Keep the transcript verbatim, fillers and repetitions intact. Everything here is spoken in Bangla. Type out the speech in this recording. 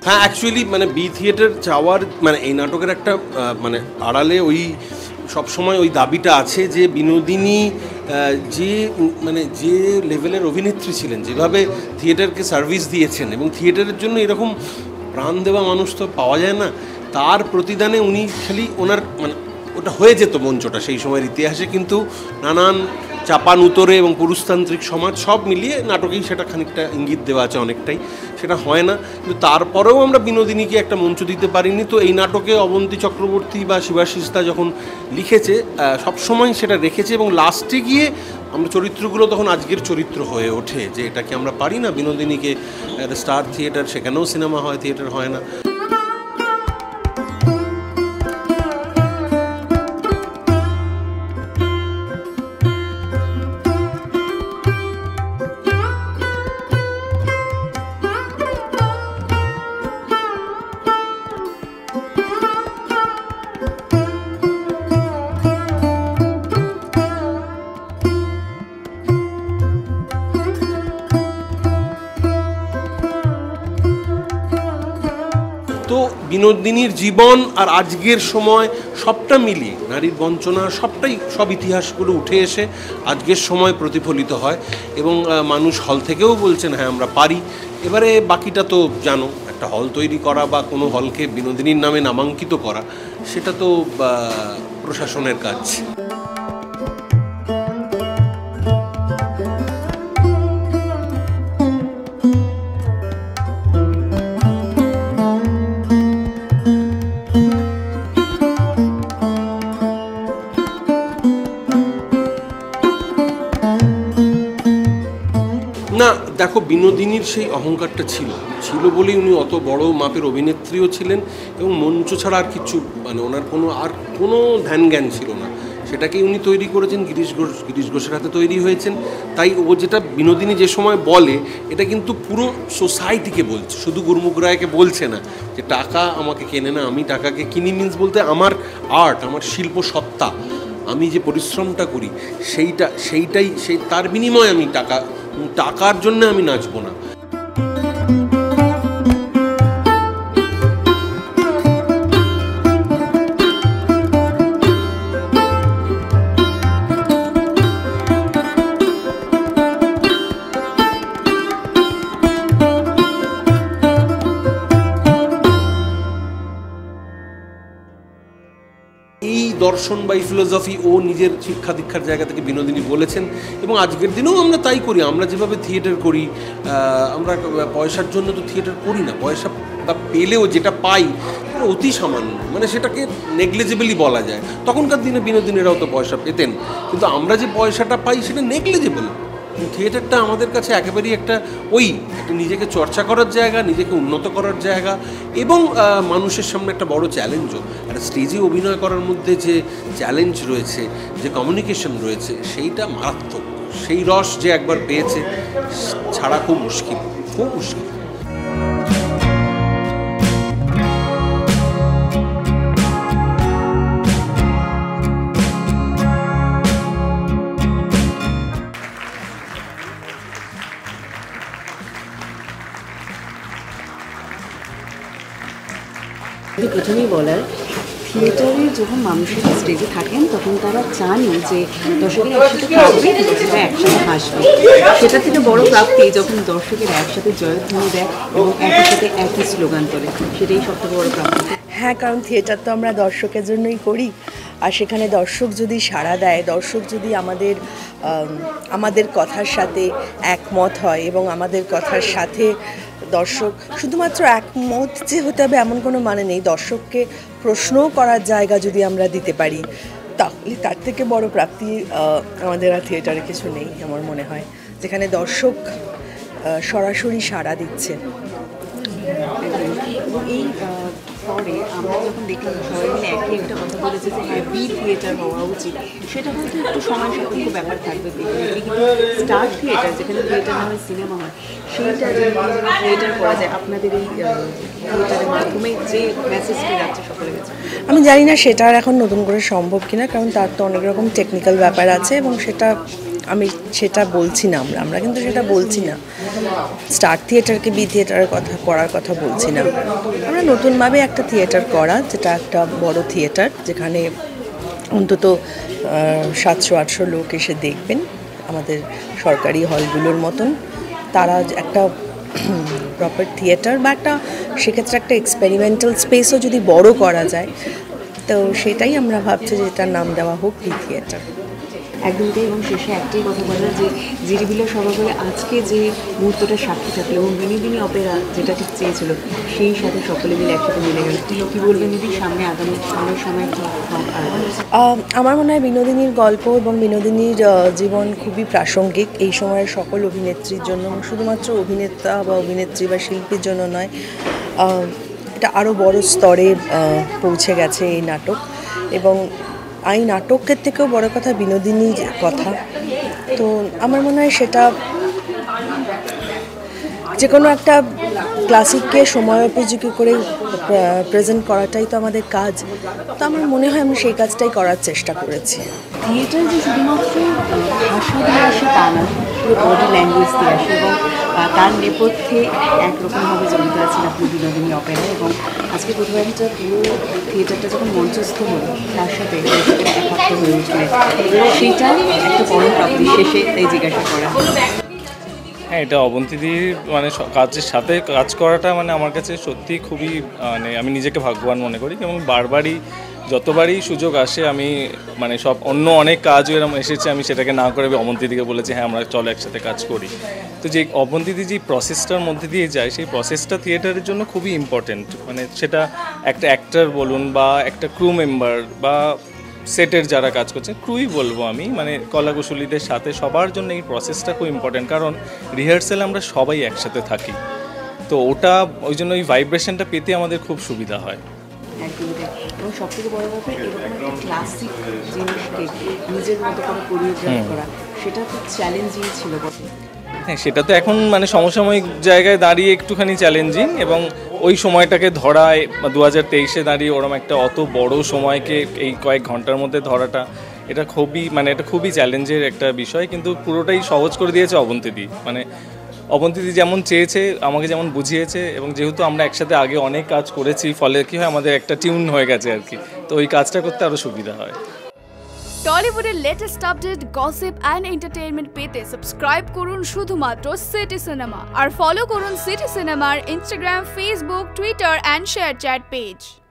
হ্যাঁ, অ্যাকচুয়ালি মানে বি থিয়েটার যাওয়ার মানে এই নাটকের একটা মানে আড়ালে ওই সবসময় ওই দাবিটা আছে যে বিনোদিনী যে মানে যে লেভেলের অভিনেত্রী ছিলেন, যেভাবে থিয়েটারকে সার্ভিস দিয়েছেন এবং থিয়েটারের জন্য এরকম প্রাণ দেওয়া মানুষ তো পাওয়া যায় না, তার প্রতিদানে উনি খালি ওনার মানে ওটা হয়ে যেত মঞ্চটা সেই সময়ের ইতিহাসে, কিন্তু নানান চাপান উত্তরে এবং পুরুষতান্ত্রিক সমাজ সব মিলিয়ে নাটকেই সেটা খানিকটা ইঙ্গিত দেওয়া আছে অনেকটাই, সেটা হয় না। কিন্তু তারপরেও আমরা বিনোদিনীকে একটা মঞ্চ দিতে পারিনি। তো এই নাটকে অবন্তী চক্রবর্তী বা শিবাশিসদা যখন লিখেছে সবসময় সেটা রেখেছে এবং লাস্টে গিয়ে আমরা চরিত্রগুলো তখন আজকের চরিত্র হয়ে ওঠে, যে এটাকে আমরা পারি না বিনোদিনীকে স্টার থিয়েটার, সেখানেও সিনেমা হয়, থিয়েটার হয় না। তো বিনোদিনীর জীবন আর আজকের সময় সবটা মিলিয়ে নারীর বঞ্চনা সবটাই সব ইতিহাসগুলো উঠে এসে আজকের সময় প্রতিফলিত হয় এবং মানুষ হল থেকেও বলছেন হ্যাঁ আমরা পারি। এবারে বাকিটা তো জানো, একটা হল তৈরি করা বা কোনো হলকে বিনোদিনীর নামে নামাঙ্কিত করা সেটা তো প্রশাসনের কাজ। না দেখো, বিনোদিনীর সেই অহংকারটা ছিল ছিল বলেই উনি অত বড় মাপের অভিনেত্রীও ছিলেন এবং মঞ্চ ছাড়া আর কিছু মানে ওনার কোনো আর কোনো ধ্যান জ্ঞান ছিল না, সেটাকেই উনি তৈরি করেছেন। গিরিশ ঘোষ গিরিশ ঘোষের হাতে তৈরি হয়েছেন। তাই ও যেটা বিনোদিনী যে সময় বলে এটা কিন্তু পুরো সোসাইটিকে বলছে, শুধু গুরমুখ রায়কে বলছে না যে টাকা আমাকে কেনে না, আমি টাকাকে কিনি। মিন্স বলতে আমার আর্ট, আমার শিল্প সত্তা, আমি যে পরিশ্রমটা করি সেইটা সেইটাই সেই তার বিনিময়ে আমি টাকা টাকার জন্য আমি নাচবো না। এই দর্শন বা এই ফিলোসফি ও নিজের শিক্ষা দীক্ষার জায়গা থেকে বিনোদিনী বলেছেন এবং আজকের দিনেও আমরা তাই করি। আমরা যেভাবে থিয়েটার করি, আমরা পয়সার জন্য তো থিয়েটার করি না, পয়সা বা পেলেও যেটা পাই অতি সামান্য, মানে সেটাকে নেগলিজেবলই বলা যায়। তখনকার দিনে বিনোদিনীরাও তো পয়সা পেতেন, কিন্তু আমরা যে পয়সাটা পাই সেটা নেগলিজেবল। থিয়েটারটা আমাদের কাছে একেবারেই একটা ওই একটা নিজেকে চর্চা করার জায়গা, নিজেকে উন্নত করার জায়গা এবং মানুষের সামনে একটা বড় চ্যালেঞ্জও। একটা স্টেজে অভিনয় করার মধ্যে যে চ্যালেঞ্জ রয়েছে, যে কমিউনিকেশন রয়েছে, সেইটা মারাত্মক। সেই রস যে একবার পেয়েছে ছাড়া খুব মুশকিল, খুব মুশকিল। প্রথমেই বলার, থিয়েটারে যখন মানুষেরা স্টেজে থাকেন তখন তারা চানই যে দর্শকের একসাথে থাকবে, দর্শকরা একসাথে হাসবে। সেটা থেকে বড় প্রাপ্তি যখন দর্শকের একসাথে জয়ধ্বনি দেয় এবং একই সাথে একই স্লোগান তোলে, সেটাই সবথেকে বড় প্রাপ্তি। হ্যাঁ, কারণ থিয়েটার তো আমরা দর্শকের জন্যই করি, আর সেখানে দর্শক যদি সাড়া দেয়, দর্শক যদি আমাদের আমাদের কথার সাথে একমত হয় এবং আমাদের কথার সাথে দর্শক শুধুমাত্র একমত যে হতে হবে এমন কোনো মানে নেই, দর্শককে প্রশ্নও করার জায়গা যদি আমরা দিতে পারি তাহলে তার থেকে বড় প্রাপ্তি আমাদের আর থিয়েটারে কিছু নেই আমার মনে হয়, যেখানে দর্শক সরাসরি সাড়া দিচ্ছে। এবং এই পরে আমরা যখন দেখলাম সবাই মিলে একই একটা কথা বলেছে যে হ্যাঁ বি থিয়েটার হওয়া উচিত, সেটা হয়তো একটু সময় সাপেক্ষ ব্যাপার থাকবে। কিন্তু স্টার থিয়েটার যেখানে থিয়েটার না হয় সিনেমা হয়, সেইটা যে থিয়েটার করা যায় আপনাদের এই থিয়েটারের মাধ্যমে যে মেসেজটি যাচ্ছে সকলের কাছে, আমি জানি না সেটা আর এখন নতুন করে সম্ভব কিনা, কারণ তার তো অনেক রকম টেকনিক্যাল ব্যাপার আছে এবং সেটা আমি সেটা বলছি না, আমরা আমরা কিন্তু সেটা বলছি না, স্টার থিয়েটারকে বি থিয়েটারের কথা করার কথা বলছি না। আমরা নতুনভাবে একটা থিয়েটার করা, যেটা একটা বড় থিয়েটার, যেখানে অন্তত সাতশো আটশো লোক এসে দেখবেন, আমাদের সরকারি হলগুলোর মতন। তারা একটা প্রপার থিয়েটার বা একটা সেক্ষেত্রে একটা এক্সপেরিমেন্টাল স্পেসও যদি বড় করা যায়, তো সেটাই আমরা ভাবছি যে এটার নাম দেওয়া হোক বি থিয়েটার। একদমই। এবং শেষে একটাই কথা বলা, যে জিরিবিলা সভা বলে আজকে যে মুহূর্তটা সাক্ষী থাকলো এবং বিনোদিনী অপেরা যেটা ঠিক চেয়েছিল সেই সাথে সকলে মিলে একসাথে মিলে গেল, কী বলবেন দিদি সামনে আগামী সামনের সময়? আমার মনে হয় বিনোদিনীর গল্প এবং বিনোদিনীর জীবন খুবই প্রাসঙ্গিক এই সময়ের সকল অভিনেত্রীর জন্য, শুধুমাত্র অভিনেতা বা অভিনেত্রী বা শিল্পীর জন্য নয়। এটা আরও বড় স্তরে পৌঁছে গেছে এই নাটক, এবং এই নাটকের থেকেও বড় কথা বিনোদিনীর কথা। তো আমার মনে হয় সেটা যে কোনো একটা ক্লাসিককে সময়োপযোগী করে প্রেজেন্ট করাটাই তো আমাদের কাজ। তো আমার মনে হয় আমি সেই কাজটাই করার চেষ্টা করেছি। থিয়েটার যে শুধুমাত্র ভাষা দিয়ে আসে তা না, পুরো বডি ল্যাঙ্গুয়েজ দিয়ে আসে, এবং তার নেপথ্যে একরকমভাবে জড়িত আছেন আপনি বিনোদিনী অপেরা। এবং আজকে প্রথমটা পুরো থিয়েটারটা যখন মঞ্চস্থ হলো, তার সাথে দর্শকেরা একাত্ম হয়ে উঠলেন, সেটা একটা বড় প্রাপ্তি। শেষে তাই জিজ্ঞাসা করা, হ্যাঁ, এটা অবন্তীদির মানে কাজের সাথে কাজ করাটা মানে আমার কাছে সত্যি খুবই, মানে আমি নিজেকে ভাগ্যবান মনে করি। এবং বারবারই যতবারই সুযোগ আসে আমি মানে সব অন্য অনেক কাজও এরকম এসেছে, আমি সেটাকে না করে অবন্তীদিকে বলেছি হ্যাঁ আমরা চলো একসাথে কাজ করি। তো যে অবন্তীদি যে প্রসেসটার মধ্যে দিয়ে যায়, সেই প্রসেসটা থিয়েটারের জন্য খুবই ইম্পর্টেন্ট। মানে সেটা একটা অ্যাক্টর বলুন বা একটা ক্রু মেম্বার বা সেটের যারা কাজ করছে, ক্রুই বলবো আমি, মানে কলাকুশলীদের সাথে সবার জন্য এই প্রসেসটা খুব ইম্পর্টেন্ট। কারণ রিহার্সেল আমরা সবাই একসাথে থাকি, তো ওটা ওই জন্য ওই ভাইব্রেশনটা পেতে আমাদের খুব সুবিধা হয়। এবং সব থেকে বড় ব্যাপার, এরকম একটা ক্লাসিক জিনিসকে নিজের মতো করে কোরিওগ্রাফ করা, সেটা খুব চ্যালেঞ্জিং ছিল বটে। হ্যাঁ, সেটা তো এখন মানে সমসাময়িক জায়গায় দাঁড়িয়ে একটুখানি চ্যালেঞ্জিং, এবং ওই সময়টাকে ধরায় দু হাজার তেইশে দাঁড়িয়ে ওরম একটা অত বড় সময়কে এই কয়েক ঘন্টার মধ্যে ধরাটা, এটা খুবই মানে এটা খুবই চ্যালেঞ্জের একটা বিষয়। কিন্তু পুরোটাই সহজ করে দিয়েছে অবন্তীদি। মানে অবন্তীদি যেমন চেয়েছে, আমাকে যেমন বুঝিয়েছে, এবং যেহেতু আমরা একসাথে আগে অনেক কাজ করেছি, ফলে কি হয় আমাদের একটা টিউন হয়ে গেছে আর কি, তো ওই কাজটা করতে আরও সুবিধা হয়। টলিউডের latest update, gossip and entertainment পেতে সাবস্ক্রাইব করুন শুধুমাত্র সিটি সিনেমা, আর ফলো করুন সিটি সিনেমার Instagram, Facebook, Twitter and ShareChat page.